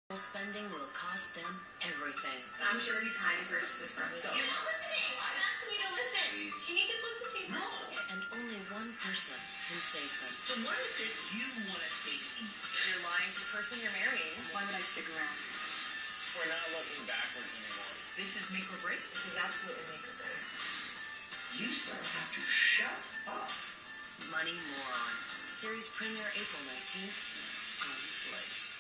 Spending will cost them everything. I'm sure he's hiding purchases from me. You're not listening. I'm asking you to listen. Please. Can you just listen to me? No. And only one person can save them. So what is it you want to say to me? You're lying to the person you're marrying. Why would I stick around? We're not looking backwards anymore. This is make or break. This is absolutely make or break. You still have to shut up. Money Moron. Series premiere April 19th on Slicks.